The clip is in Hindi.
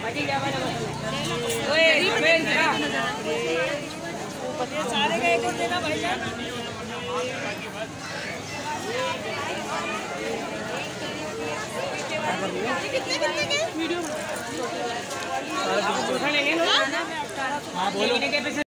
सारे का एक और देना भाईजान। कितने वीडियो? हाँ बोलो।